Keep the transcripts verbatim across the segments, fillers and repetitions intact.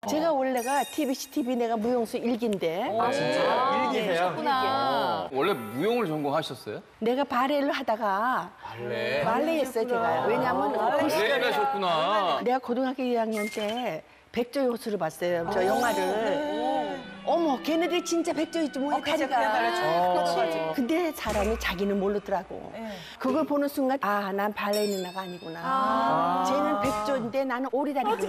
제가 원래가 티비씨 티비 내가 무용수 일기인데. 아, 진짜요? 일기세요? 구나. 원래 무용을 전공하셨어요? 내가 발레를 하다가 발레. 발레 했어요, 제가. 왜냐면 그 발레를 하셨구나. 내가 고등학교 일 학년 때 백조의 호수를 봤어요, 저 영화를. 어머, 걔네들이 진짜 백조의 뭐야, 다리가. 근데 사람이 자기는 모르더라고. 그걸 보는 순간, 아, 난 발레 누나가 아니구나. 쟤는 백조인데 나는 오리다리구나.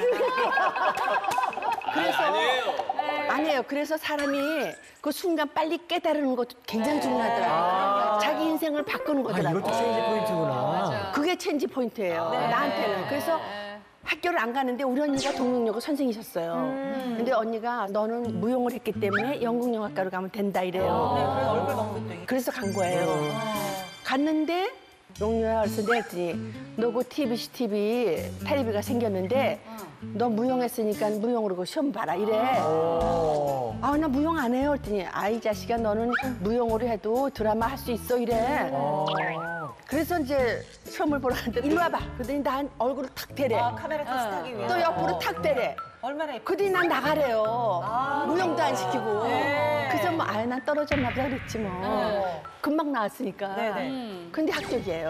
그래서 아니에요. 아니에요. 그래서 사람이 그 순간 빨리 깨달은 것도 굉장히 중요하더라고요. 자기 인생을 바꾸는 아, 거더라고요. 이것도 체인지 포인트구나. 그게 체인지 포인트예요. 나한테는. 그래서 학교를 안 가는데 우리 언니가 동명여고 선생이셨어요. 근데 언니가 너는 무용을 했기 때문에 연극영화과로 가면 된다 이래요. 그래서 간 거예요. 갔는데 용녀야 그래서 내가 했더니 너 그 티비씨 티비 테레비가 생겼는데 너 무용했으니까 무용으로 그 시험 봐라 이래. 아, 나 무용 안 해요. 그랬더니 아이 자식아 너는 무용으로 해도 드라마 할 수 있어 이래. 그래서 이제 시험을 보러 갔는데 일로 와봐. 그러더니 난 얼굴을 탁 대래. 아, 카메라 테스트하기 위해. 또 옆으로 탁 대래. 얼마나 예뻐. 그러더니 난 나가래요. 아, 무용도 안 시키고. 네. 그래서 뭐 아유 난 떨어졌나 보다 그랬지 뭐. 네. 금방 나왔으니까. 네네. 근데 합격이에요.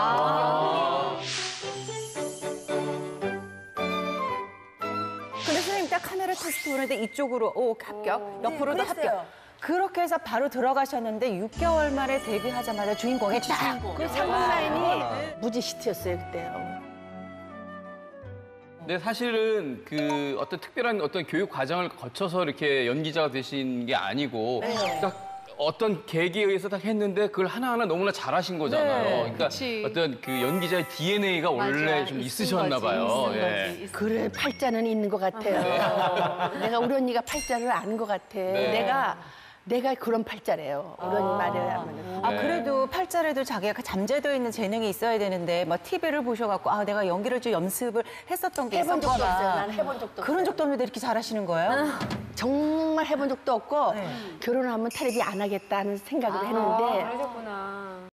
근데 선생님 딱 카메라 테스트 보는데 이쪽으로 오 합격, 옆으로도 네, 그랬어요. 합격. 그렇게 해서 바로 들어가셨는데 육 개월 만에 데뷔하자마자 주인공 했다. 그 상품 라인이 무지 히트였어요 그때요. 근데 사실은 그 어떤 특별한 어떤 교육 과정을 거쳐서 이렇게 연기자가 되신 게 아니고 딱 어떤 계기에 의해서 딱 했는데 그걸 하나하나 너무나 잘하신 거잖아요. 네, 그러니까 그치. 어떤 그 연기자의 디엔에이가 원래 좀 있으셨나 봐요. 예. 그래 팔자는 있는 것 같아요. 내가 우리 언니가 팔자를 아는 것 같아. 네. 내가 내가 그런 팔자래요. 우리 언니 말에 하면. 아 네. 그래도 팔자라도 자기가 잠재도 있는 재능이 있어야 되는데 막 티비를 보셔갖고 아 내가 연기를 좀 연습을 했었던 게 해본 적도 있었거나 없어요. 난 해본 적도 그런 없어요. 적도 없는데 이렇게 잘하시는 거예요? 정말 해본 적도 없고 네. 결혼하면 텔레비 안 하겠다는 생각을 했는데 그러셨구나.